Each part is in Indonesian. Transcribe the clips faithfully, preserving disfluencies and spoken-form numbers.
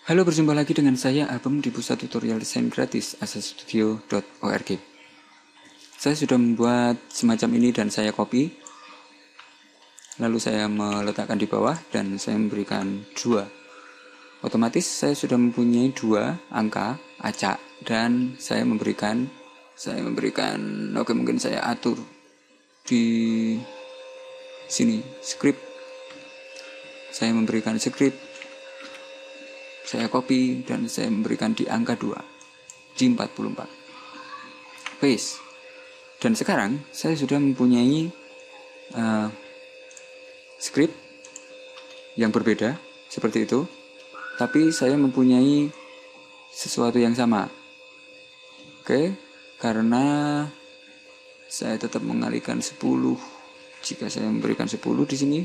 Halo, berjumpa lagi dengan saya Abem di Pusat Tutorial Desain Gratis asastudio dot org. Saya sudah membuat semacam ini dan saya copy. Lalu saya meletakkan di bawah dan saya memberikan dua. Otomatis saya sudah mempunyai dua angka acak dan saya memberikan saya memberikan oke mungkin saya atur di sini script. Saya memberikan script. Saya copy dan saya memberikan di angka dua, di empat puluh empat. Paste. Dan sekarang saya sudah mempunyai uh, script yang berbeda seperti itu, tapi saya mempunyai sesuatu yang sama. Oke, karena saya tetap mengalihkan sepuluh. Jika saya memberikan sepuluh di sini,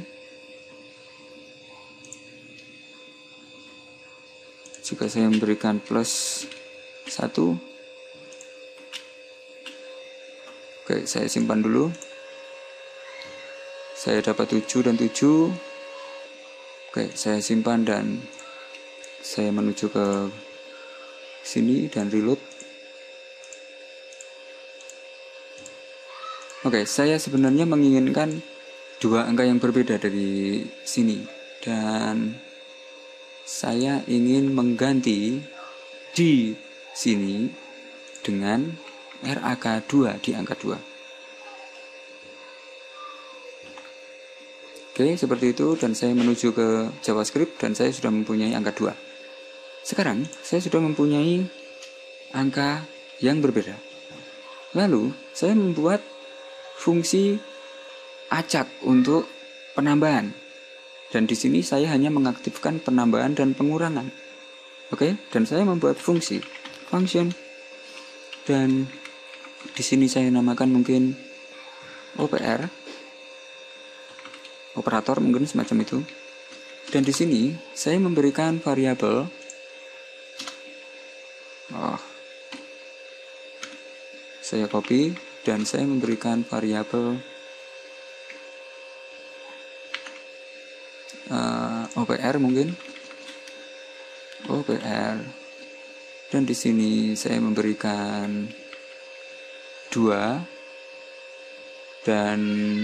jika saya memberikan plus satu, oke, saya simpan dulu. Saya dapat tujuh dan tujuh. Oke, saya simpan dan saya menuju ke sini dan reload. Oke, saya sebenarnya menginginkan dua angka yang berbeda dari sini. Dan saya ingin mengganti di sini dengan R A K dua di angka dua. Oke, seperti itu dan saya menuju ke JavaScript dan saya sudah mempunyai angka dua. Sekarang saya sudah mempunyai angka yang berbeda. Lalu saya membuat fungsi acak untuk penambahan. Dan di sini saya hanya mengaktifkan penambahan dan pengurangan. Oke, dan saya membuat fungsi function dan di sini saya namakan mungkin O P R, operator mungkin semacam itu. Dan di sini saya memberikan variabel oh, saya copy dan saya memberikan variabel Uh, O P R mungkin O P R dan di sini saya memberikan dua dan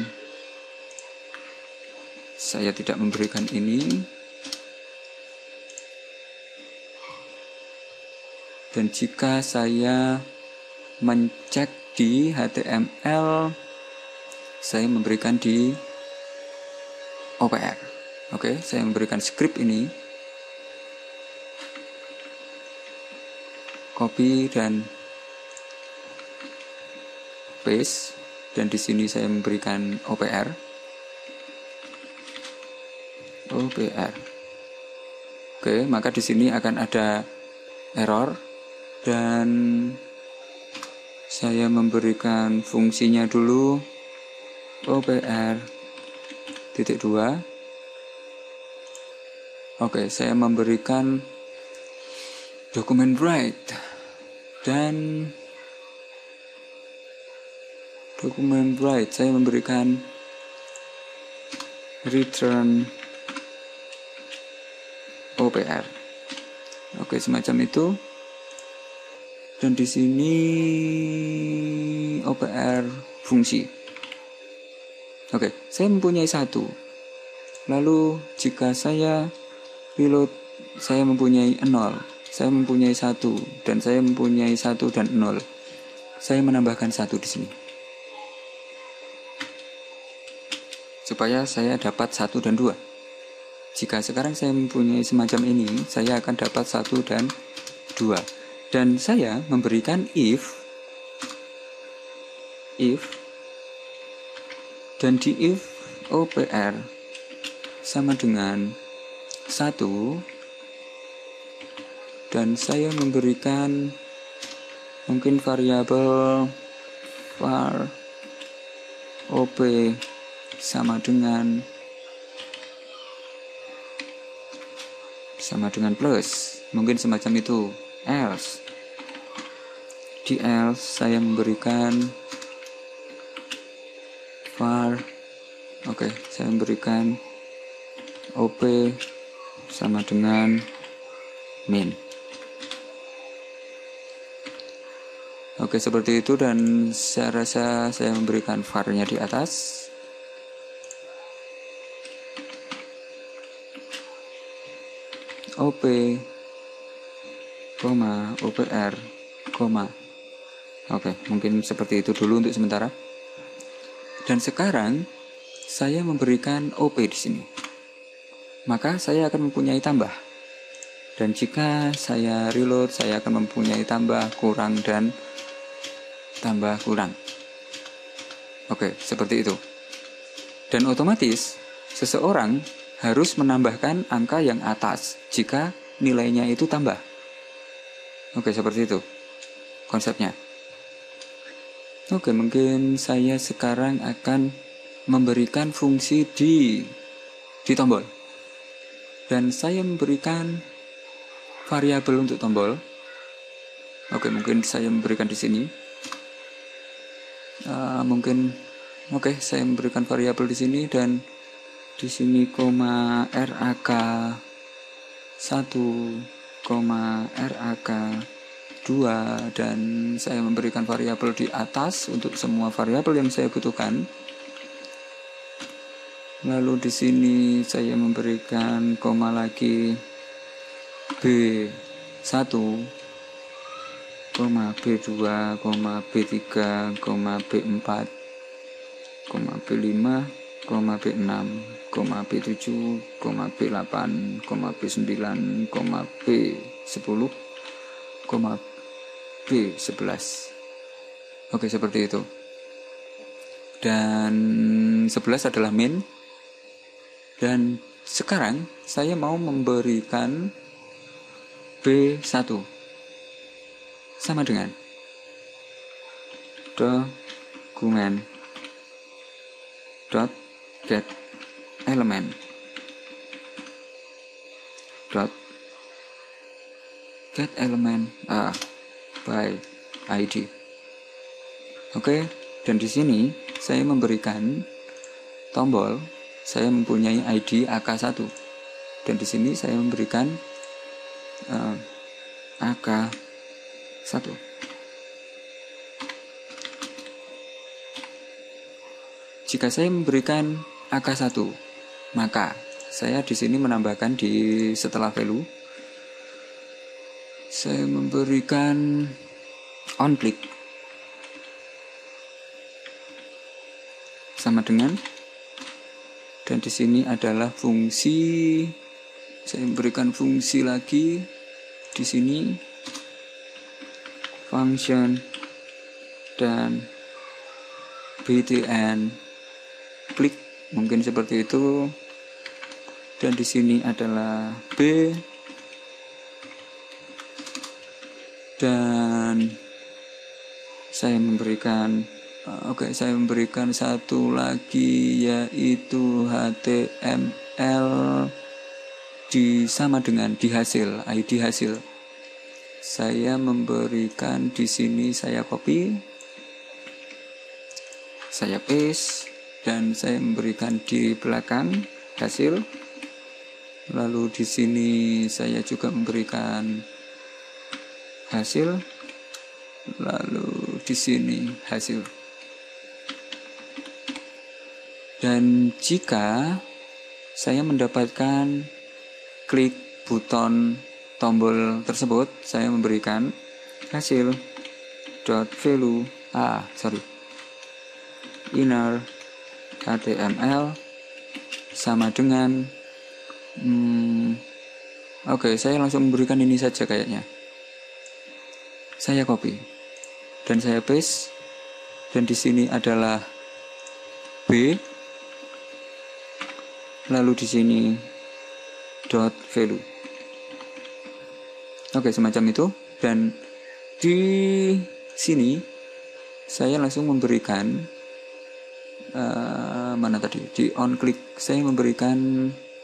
saya tidak memberikan ini. Dan jika saya mencek di H T M L, saya memberikan di O P R. Oke, saya memberikan script ini, copy dan paste, dan di sini saya memberikan O P R, O P R. Oke, maka di sini akan ada error dan saya memberikan fungsinya dulu O P R titik dua. Oke, saya memberikan dokumen write dan dokumen write saya memberikan return O P R. Oke, semacam itu. Dan di sini O P R fungsi. Oke, saya mempunyai satu. Lalu jika saya reload, saya mempunyai nol, saya mempunyai satu, dan saya mempunyai satu dan nol. Saya menambahkan satu di sini, supaya saya dapat satu dan dua. Jika sekarang saya mempunyai semacam ini, saya akan dapat satu dan dua. Dan saya memberikan if, if, dan di if O P R sama dengan satu, dan saya memberikan mungkin variabel var op sama dengan sama dengan plus, mungkin semacam itu. Else, di else saya memberikan var, oke, okay, saya memberikan op sama dengan main. Oke, seperti itu, dan saya rasa saya memberikan var-nya di atas. Op, koma, opr, koma. Oke, mungkin seperti itu dulu untuk sementara. Dan sekarang saya memberikan op di sini. Maka saya akan mempunyai tambah. Dan jika saya reload, saya akan mempunyai tambah, kurang, dan tambah, kurang. Oke, seperti itu. Dan otomatis seseorang harus menambahkan angka yang atas jika nilainya itu tambah. Oke, seperti itu konsepnya. Oke, mungkin saya sekarang akan memberikan fungsi di di tombol. Dan saya memberikan variabel untuk tombol. Oke, mungkin saya memberikan di sini. Uh, mungkin oke, saya memberikan variabel di sini, dan di sini koma rak satu, koma rak dua, dan saya memberikan variabel di atas untuk semua variabel yang saya butuhkan. Lalu di sini saya memberikan koma lagi B satu, koma B dua, koma B tiga, koma B empat, koma B lima, koma B enam, koma B tujuh, koma B delapan, koma B sembilan, koma B sepuluh, koma B sebelas. Oke, seperti itu. Dan sebelas adalah main. Dan sekarang saya mau memberikan B satu sama dengan dokumen dot get element dot get element ah by I D. Oke, dan di sini saya memberikan tombol, saya mempunyai I D A K satu, dan di sini saya memberikan uh, A K satu. Jika saya memberikan A K satu, maka saya di sini menambahkan di setelah value, saya memberikan on click sama dengan, dan di sini adalah fungsi, saya memberikan fungsi lagi di sini, function dan btn klik, mungkin seperti itu. Dan di sini adalah B, dan saya memberikan uh, oke okay, saya memberikan satu lagi, yaitu H T M L di sama dengan di hasil, I D hasil. Saya memberikan di sini, saya copy, saya paste, dan saya memberikan di belakang hasil. Lalu di sini saya juga memberikan hasil, lalu di sini hasil. Dan jika saya mendapatkan klik button tombol tersebut, saya memberikan hasil dot value ah sorry inner H T M L sama dengan hmm, oke okay, saya langsung memberikan ini saja kayaknya. Saya copy dan saya paste, dan di sini adalah B, lalu di sini dot value. Oke, semacam itu. Dan di sini saya langsung memberikan uh, mana tadi, di on click saya memberikan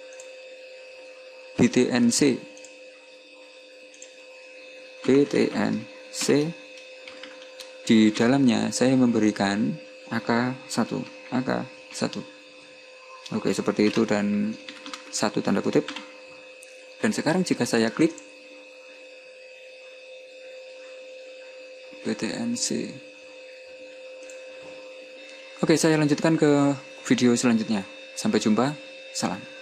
btnc btnc di dalamnya saya memberikan A K satu A K satu. Oke, seperti itu, dan satu tanda kutip. Dan sekarang jika saya klik, B T N C. Oke, saya lanjutkan ke video selanjutnya. Sampai jumpa. Salam.